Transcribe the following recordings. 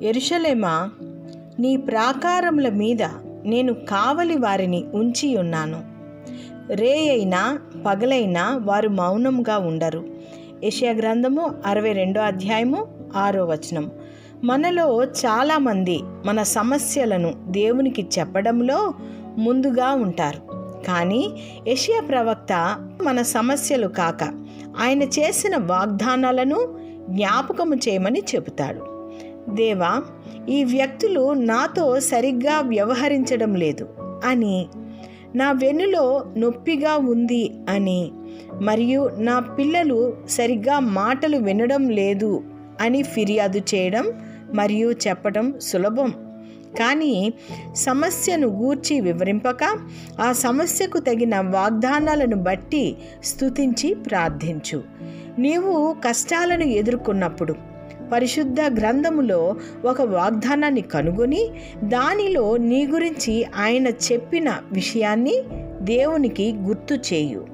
యెరూషలేమా, నీ ప్రాకారముల మీద నేను కావలి వారిని ఉంచి ఉన్నాను. రేయైనా పగలైనా వారు మౌనంగా ఉండరు. యెషయా గ్రంథము 62:6. మనలో చాలామంది మన సమస్యలను దేవునికి చెప్పడంలో ముందుగా ఉంటారు. కానీ యెషయా ప్రవక్త మన సమస్యలు కాక ఆయన చేసిన వాగ్దానాలను జ్ఞాపకము చేయమని చెబుతాడు. దేవా, ఈ వ్యక్తులు నాతో సరిగ్గా వ్యవహరించడం లేదు అని, నా వెన్నులో నొప్పిగా ఉంది అని, మరియు నా పిల్లలు సరిగ్గా మాటలు వినడం లేదు అని ఫిర్యాదు చేయడం మరియు చెప్పడం సులభం. కానీ సమస్యను గూర్చి వివరింపక ఆ సమస్యకు తగిన వాగ్దానాలను బట్టి స్తుతించి ప్రార్థించు. నీవు కష్టాలను ఎదుర్కొన్నప్పుడు పరిశుద్ధ గ్రంథములో ఒక వాగ్దానాన్ని కనుగొని దానిలో నీ గురించి ఆయన చెప్పిన విషయాన్ని దేవునికి గుర్తు చేయు.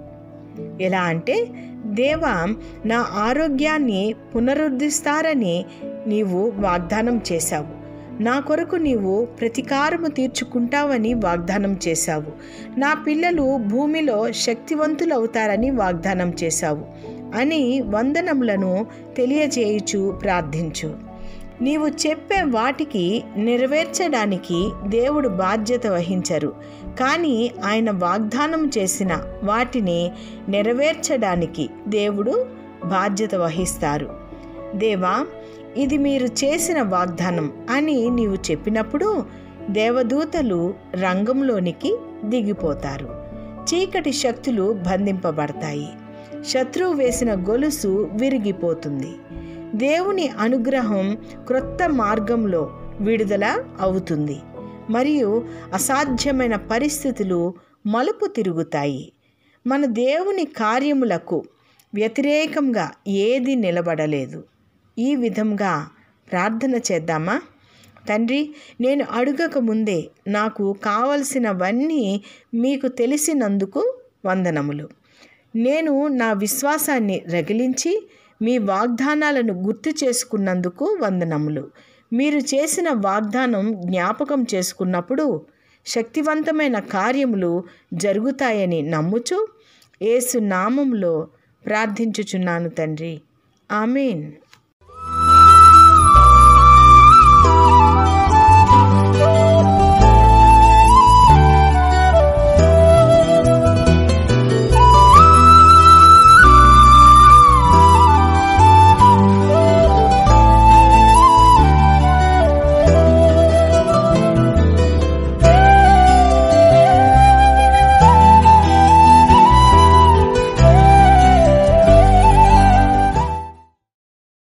ఎలా అంటే, దేవా, నా ఆరోగ్యాన్ని పునరుద్ధరిస్తారని నీవు వాగ్దానం చేశావు. నా కొరకు నీవు ప్రతీకారము తీర్చుకుంటావని వాగ్దానం చేశావు. నా పిల్లలు భూమిలో శక్తివంతులవుతారని వాగ్దానం చేశావు అని వందనములను తెలియజేయుచు ప్రార్థించు. నీవు చెప్పే వాటికి నెరవేర్చడానికి దేవుడు బాధ్యత వహించరు, కానీ ఆయన వాగ్దానం చేసిన వాటిని నెరవేర్చడానికి దేవుడు బాధ్యత వహిస్తారు. దేవా, ఇది మీరు చేసిన వాగ్దానం అని నీవు చెప్పినప్పుడు దేవదూతలు రంగంలోనికి దిగిపోతారు. చీకటి శక్తులు బంధింపబడతాయి. శత్రువు వేసిన గొలుసు విరిగిపోతుంది. దేవుని అనుగ్రహం క్రొత్త మార్గంలో విడుదల అవుతుంది మరియు అసాధ్యమైన పరిస్థితులు మలుపు తిరుగుతాయి. మన దేవుని కార్యములకు వ్యతిరేకంగా ఏది నిలబడలేదు. ఈ విధంగా ప్రార్థన చేద్దామా? తండ్రి, నేను అడగక ముందే నాకు కావలసినవన్నీ మీకు తెలిసినందుకు వందనములు. నేను నా విశ్వాసాన్ని రగిలించి మీ వాగ్దానాలను గుర్తు చేసుకున్నందుకు వందనములు. మీరు చేసిన వాగ్దానం జ్ఞాపకం చేసుకున్నప్పుడు శక్తివంతమైన కార్యములు జరుగుతాయని నమ్ముచు యేసు నామములో ప్రార్థించుచున్నాను తండ్రి. ఆమేన్.